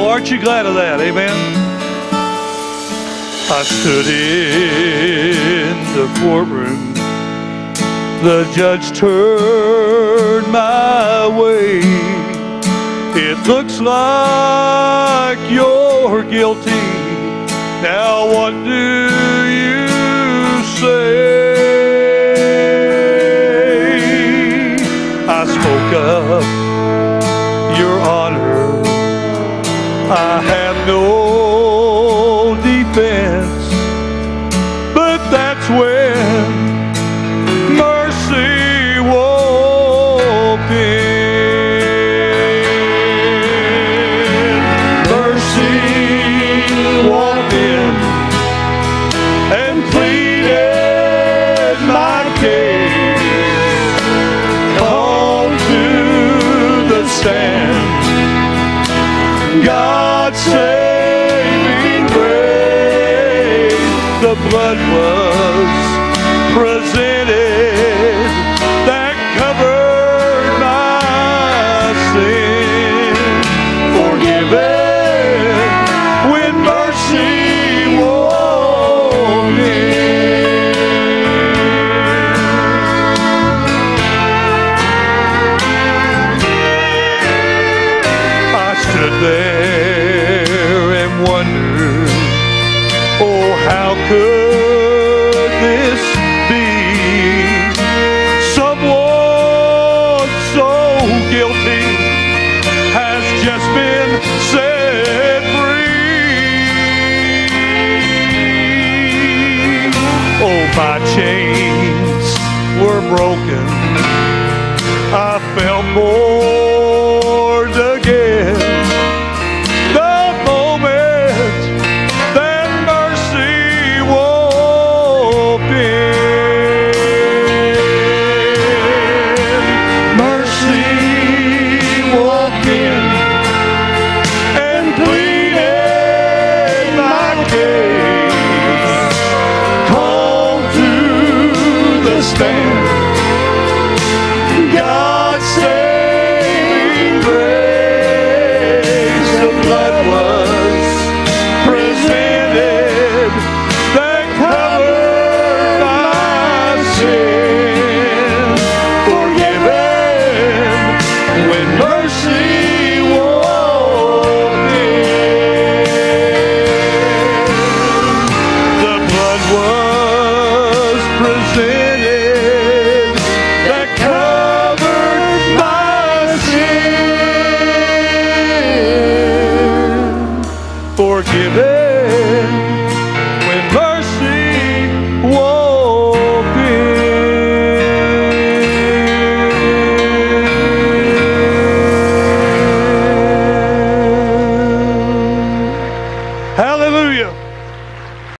aren't you glad of that? Amen. I stood in the courtroom. The judge turned my way. It looks like you're guilty. Now what do you say? I spoke up, Your Honor. I have no defense, but that's when mercy walked in. Mercy walked in and pleaded my case. Come to the stand. God saving grace. The blood was presented that covered my sin. Forgiven when mercy walked in. I stood there and wondered, oh, how could this be? Someone so guilty has just been set free. Oh, my chains were broken. I felt more